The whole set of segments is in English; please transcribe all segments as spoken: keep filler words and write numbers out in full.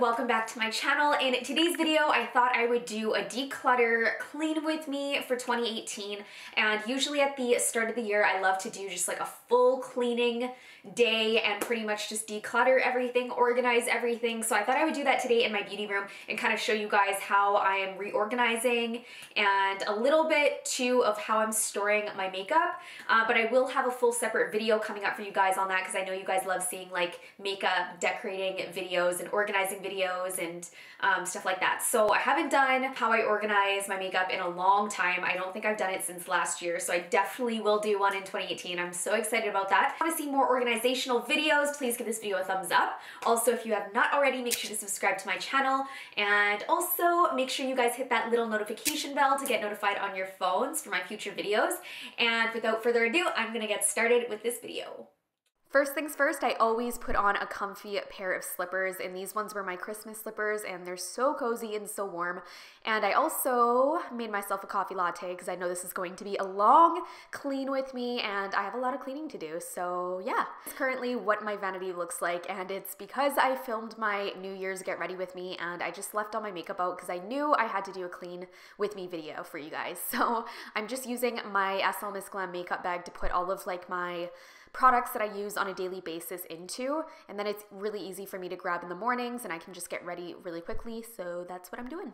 welcome back to my channel. In today's video, I thought I would do a declutter clean with me for twenty eighteen. And usually at the start of the year, I love to do just like a full cleaning day and pretty much just declutter everything, organize everything. So I thought I would do that today in my beauty room and kind of show you guys how I am reorganizing and a little bit too of how I'm storing my makeup. Uh, but I will have a full separate video coming up for you guys on that because I know you guys love seeing like makeup decorating videos and organizing videos and um, stuff like that. So I haven't done how I organize my makeup in a long time. I don't think I've done it since last year, so I definitely will do one in twenty eighteen. I'm so excited about that. If you want to see more organizational videos, please give this video a thumbs up. Also, if you have not already, make sure to subscribe to my channel, and also make sure you guys hit that little notification bell to get notified on your phones for my future videos. And without further ado, I'm gonna get started with this video. First things first, I always put on a comfy pair of slippers, and these ones were my Christmas slippers, and they're so cozy and so warm. And I also made myself a coffee latte because I know this is going to be a long clean with me, and I have a lot of cleaning to do, so yeah. It's currently what my vanity looks like, and it's because I filmed my New Year's Get Ready With Me, and I just left all my makeup out because I knew I had to do a clean with me video for you guys. So I'm just using my S L Miss Glam makeup bag to put all of like my products that I use on a daily basis into, and then it's really easy for me to grab in the mornings and I can just get ready really quickly, so that's what I'm doing.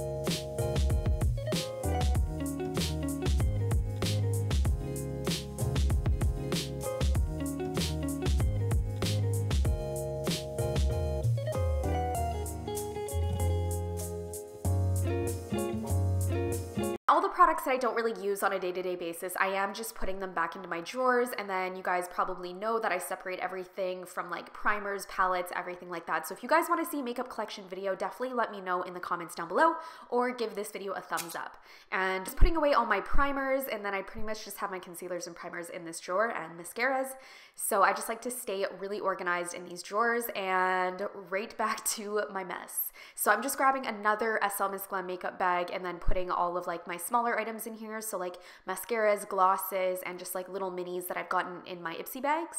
All the products that I don't really use on a day-to-day basis, I am just putting them back into my drawers, and then you guys probably know that I separate everything from like primers, palettes, everything like that. So if you guys want to see makeup collection video, definitely let me know in the comments down below or give this video a thumbs up. And just putting away all my primers, and then I pretty much just have my concealers and primers in this drawer and mascaras. So I just like to stay really organized in these drawers, and right back to my mess. So I'm just grabbing another S L Miss Glam makeup bag and then putting all of like my smaller items in here, so like mascaras, glosses, and just like little minis that I've gotten in my Ipsy bags.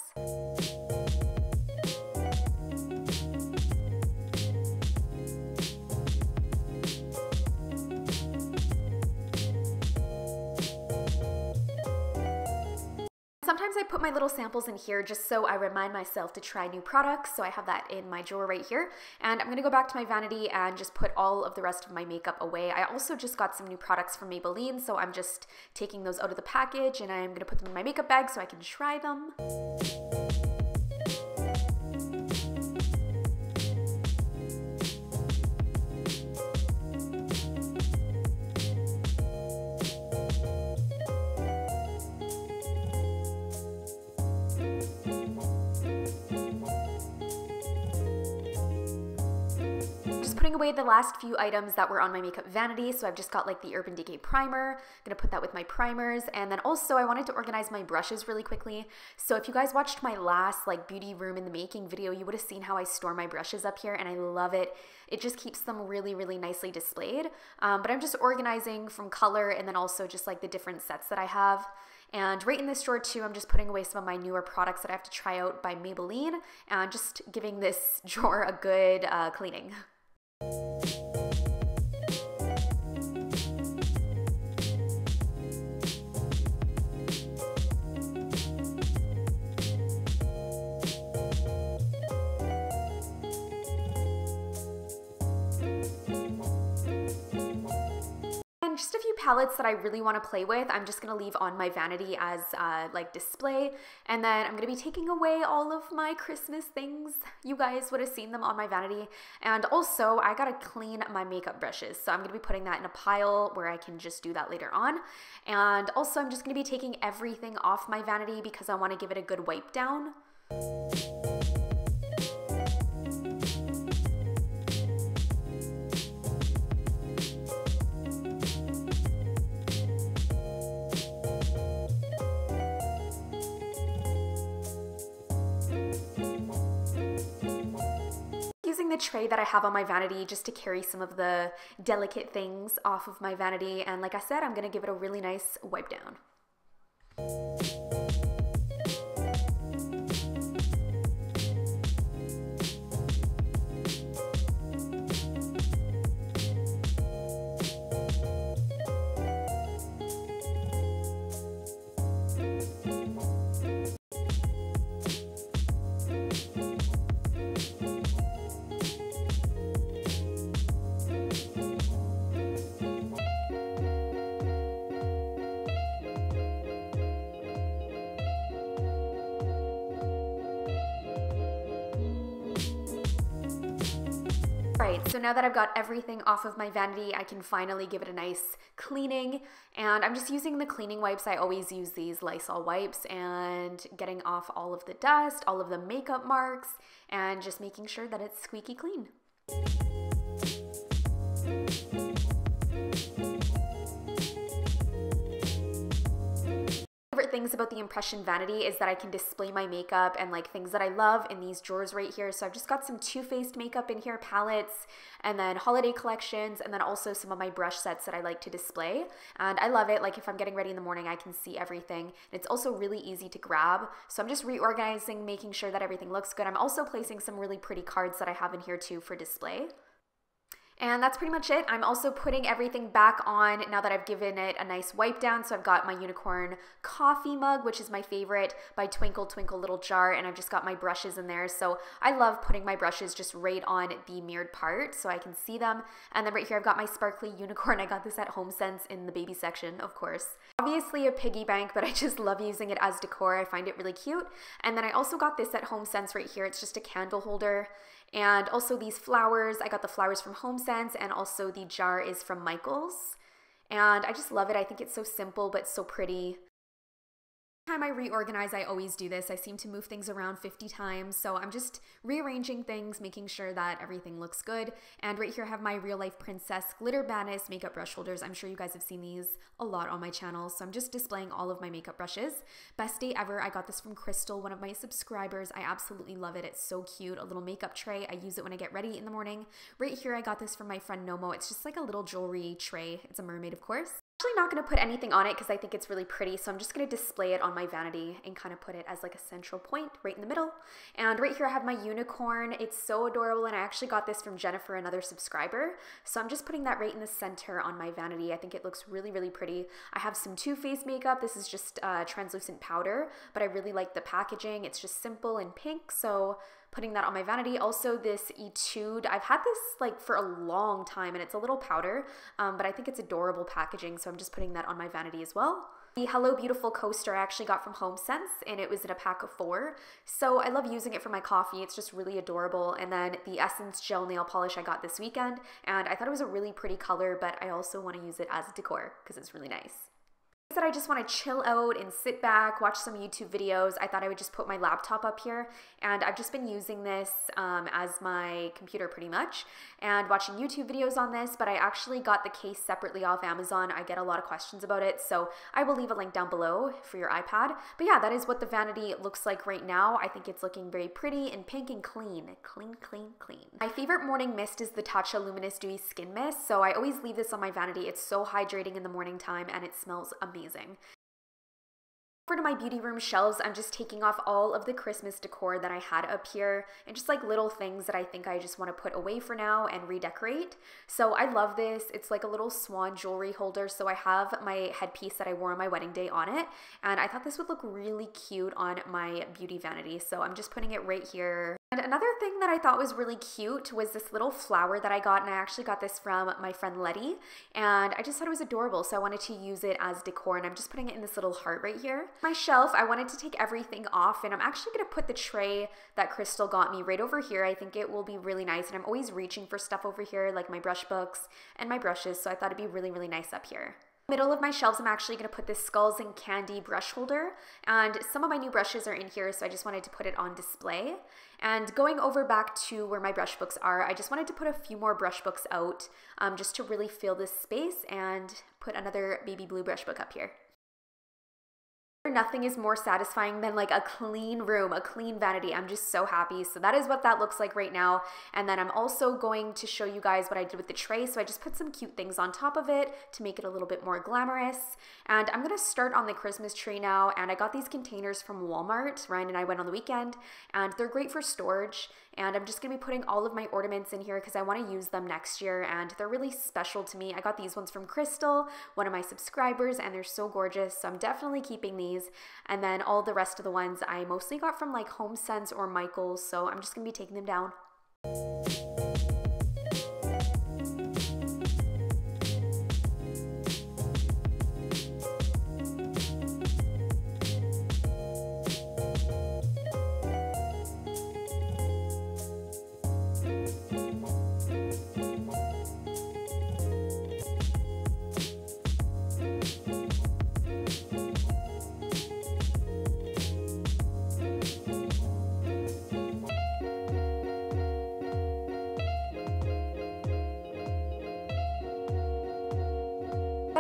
Sometimes I put my little samples in here just so I remind myself to try new products, so I have that in my drawer right here. And I'm going to go back to my vanity and just put all of the rest of my makeup away. I also just got some new products from Maybelline, so I'm just taking those out of the package and I'm going to put them in my makeup bag so I can try them. Putting away the last few items that were on my makeup vanity, so I've just got like the Urban Decay primer. I'm gonna put that with my primers, and then also I wanted to organize my brushes really quickly. So if you guys watched my last like beauty room in the making video, you would have seen how I store my brushes up here, and I love it. It just keeps them really, really nicely displayed. Um, but I'm just organizing from color and then also just like the different sets that I have. And right in this drawer too, I'm just putting away some of my newer products that I have to try out by Maybelline, and just giving this drawer a good uh, cleaning. Just a few palettes that I really want to play with, I'm just going to leave on my vanity as uh, like display, and then I'm going to be taking away all of my Christmas things. You guys would have seen them on my vanity. And also I got to clean my makeup brushes, so I'm going to be putting that in a pile where I can just do that later on. And also I'm just going to be taking everything off my vanity because I want to give it a good wipe down. Using the tray that I have on my vanity just to carry some of the delicate things off of my vanity, and like I said, I'm gonna give it a really nice wipe down. Right, so now that I've got everything off of my vanity, I can finally give it a nice cleaning. And I'm just using the cleaning wipes. I always use these Lysol wipes and getting off all of the dust, all of the makeup marks, and just making sure that it's squeaky clean. Favorite things about the Impression vanity is that I can display my makeup and like things that I love in these drawers right here. So I've just got some Too Faced makeup in here, palettes, and then holiday collections, and then also some of my brush sets that I like to display. And I love it. Like if I'm getting ready in the morning, I can see everything. And it's also really easy to grab. So I'm just reorganizing, making sure that everything looks good. I'm also placing some really pretty cards that I have in here too for display. And that's pretty much it. I'm also putting everything back on now that I've given it a nice wipe down. So I've got my unicorn coffee mug, which is my favorite, by Twinkle Twinkle Little Jar, and I've just got my brushes in there. So I love putting my brushes just right on the mirrored part so I can see them. And then right here I've got my sparkly unicorn. I got this at HomeSense in the baby section, of course. Obviously a piggy bank, but I just love using it as decor. I find it really cute. And then I also got this at HomeSense right here. It's just a candle holder. And also these flowers, I got the flowers from HomeSense, and also the jar is from Michaels. And I just love it. I think it's so simple, but so pretty. Every time I reorganize, I always do this. I seem to move things around fifty times, so I'm just rearranging things, making sure that everything looks good. And right here I have my Real Life Princess Glitter Madness makeup brush holders. I'm sure you guys have seen these a lot on my channel, so I'm just displaying all of my makeup brushes. Best day ever. I got this from Crystal, one of my subscribers. I absolutely love it. It's so cute. A little makeup tray. I use it when I get ready in the morning. Right here I got this from my friend Nomo. It's just like a little jewelry tray. It's a mermaid, of course. Actually not going to put anything on it because I think it's really pretty, so I'm just going to display it on my vanity and kind of put it as like a central point right in the middle. And right here I have my unicorn. It's so adorable, and I actually got this from Jennifer, another subscriber, so I'm just putting that right in the center on my vanity. I think it looks really, really pretty. I have some Too Faced makeup. This is just uh, translucent powder, but I really like the packaging. It's just simple and pink, so putting that on my vanity. Also this Etude, I've had this like for a long time, and it's a little powder, um, but I think it's adorable packaging, so I'm just putting that on my vanity as well. The Hello Beautiful coaster I actually got from HomeSense, and it was in a pack of four, so I love using it for my coffee. It's just really adorable. And then the Essence Gel Nail Polish I got this weekend, and I thought it was a really pretty color, but I also want to use it as decor because it's really nice. That I just want to chill out and sit back, watch some YouTube videos. I thought I would just put my laptop up here, and I've just been using this um, as my computer pretty much and watching YouTube videos on this, but I actually got the case separately off Amazon. I get a lot of questions about it, so I will leave a link down below for your iPad. But yeah, that is what the vanity looks like right now. I think it's looking very pretty and pink and clean. Clean, clean, clean. My favorite morning mist is the Tatcha Luminous Dewy Skin Mist, so I always leave this on my vanity. It's so hydrating in the morning time, and it smells amazing. Amazing. Over to my beauty room shelves, I'm just taking off all of the Christmas decor that I had up here and just like little things that I think I just want to put away for now and redecorate. So I love this. It's like a little swan jewelry holder. So I have my headpiece that I wore on my wedding day on it, and I thought this would look really cute on my beauty vanity. So I'm just putting it right here. And another thing that I thought was really cute was this little flower that I got, and I actually got this from my friend Letty, and I just thought it was adorable, so I wanted to use it as decor, and I'm just putting it in this little heart right here. My shelf, I wanted to take everything off, and I'm actually going to put the tray that Crystal got me right over here. I think it will be really nice, and I'm always reaching for stuff over here, like my brush books and my brushes, so I thought it'd be really, really nice up here. Middle of my shelves, I'm actually going to put this Skulls and Candy brush holder, and some of my new brushes are in here, so I just wanted to put it on display. And going over back to where my brush books are, I just wanted to put a few more brush books out um, just to really fill this space and put another baby blue brush book up here. Nothing is more satisfying than like a clean room, a clean vanity. I'm just so happy. So that is what that looks like right now. And then I'm also going to show you guys what I did with the tray. So I just put some cute things on top of it to make it a little bit more glamorous. And I'm going to start on the Christmas tree now. And I got these containers from Walmart. Ryan and I went on the weekend, and they're great for storage. And I'm just going to be putting all of my ornaments in here because I want to use them next year, and they're really special to me. I got these ones from Crystal, one of my subscribers, and they're so gorgeous, so I'm definitely keeping these. And then all the rest of the ones I mostly got from like HomeSense or Michaels, so I'm just going to be taking them down.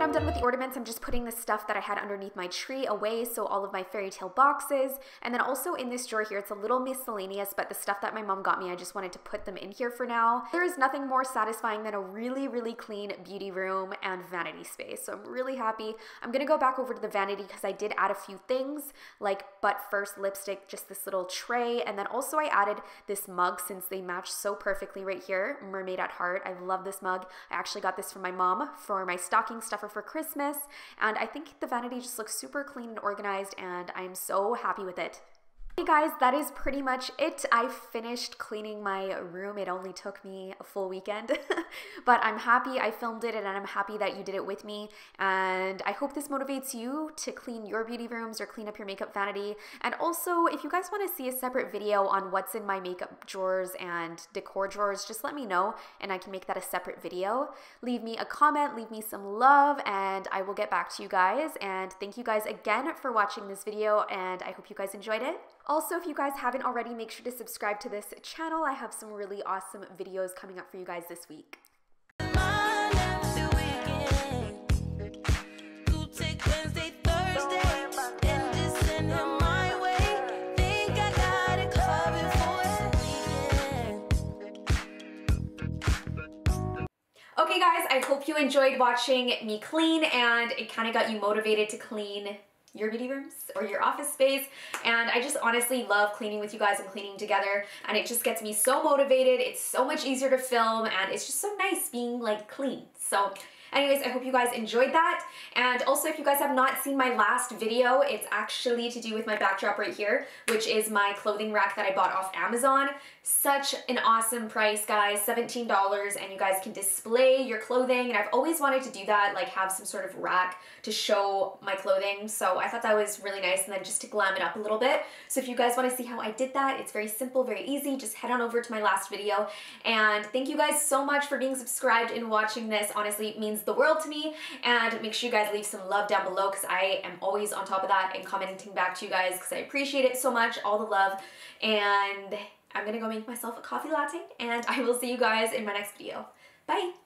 I'm done with the ornaments, I'm just putting the stuff that I had underneath my tree away, so all of my fairy tale boxes. And then also in this drawer here, it's a little miscellaneous, but the stuff that my mom got me, I just wanted to put them in here for now. There is nothing more satisfying than a really, really clean beauty room and vanity space, so I'm really happy. I'm gonna go back over to the vanity because I did add a few things, like But First lipstick, just this little tray, and then also I added this mug since they match so perfectly right here, Mermaid at Heart. I love this mug. I actually got this from my mom for my stocking stuffer for Christmas, and I think the vanity just looks super clean and organized, and I'm so happy with it. Hey guys, that is pretty much it. I finished cleaning my room. It only took me a full weekend, but I'm happy I filmed it and I'm happy that you did it with me. And I hope this motivates you to clean your beauty rooms or clean up your makeup vanity. And also, if you guys want to see a separate video on what's in my makeup drawers and decor drawers, just let me know and I can make that a separate video. Leave me a comment, leave me some love, and I will get back to you guys. And thank you guys again for watching this video, and I hope you guys enjoyed it. Also, if you guys haven't already, make sure to subscribe to this channel. I have some really awesome videos coming up for you guys this week. Okay guys, I hope you enjoyed watching me clean and it kind of got you motivated to clean your beauty rooms or your office space. And I just honestly love cleaning with you guys and cleaning together, and it just gets me so motivated. It's so much easier to film and it's just so nice being like clean. So anyways, I hope you guys enjoyed that. And also, if you guys have not seen my last video, it's actually to do with my backdrop right here, which is my clothing rack that I bought off Amazon. Such an awesome price, guys, seventeen dollars, and you guys can display your clothing. And I've always wanted to do that, like have some sort of rack to show my clothing. So I thought that was really nice, and then just to glam it up a little bit. So if you guys want to see how I did that, it's very simple, very easy. Just head on over to my last video. And thank you guys so much for being subscribed and watching this. Honestly, it means the world to me. And make sure you guys leave some love down below because I am always on top of that and commenting back to you guys because I appreciate it so much, all the love. And I'm gonna go make myself a coffee latte, and I will see you guys in my next video. Bye!